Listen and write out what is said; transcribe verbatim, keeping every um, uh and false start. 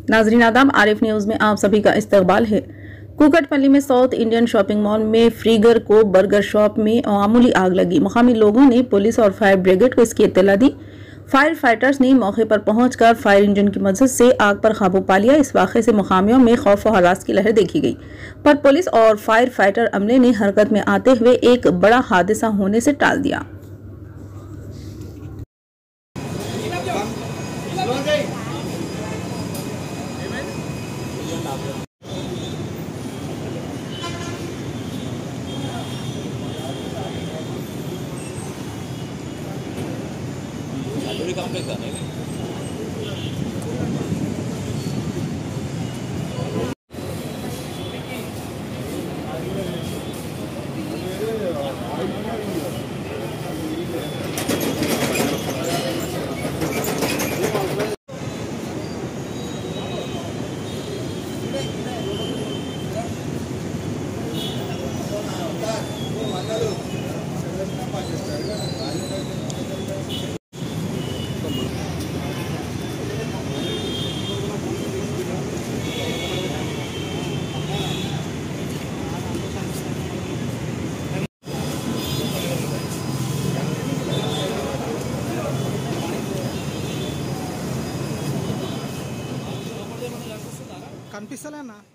नाजरीन आदाब, आरिफ न्यूज में आप सभी का इस्तकबाल है। कुकटपल्ली में साउथ इंडियन शॉपिंग मॉल में फ्रीगर को बर्गर शॉप में मामूली आग लगी। मुकामी लोगों ने पुलिस और फायर ब्रिगेड को इसकी इत्तला दी। फायर फाइटर्स ने मौके पर पहुंचकर फायर इंजन की मदद से आग पर काबू पा लिया। इस वाक़े से मुकामियों में खौफ और हरास की लहर देखी गई, पर पुलिस और फायर फाइटर अमले ने हरकत में आते हुए एक बड़ा हादसा होने से टाल दिया। कंप्लीट करने में కనిపిస్తలేనా?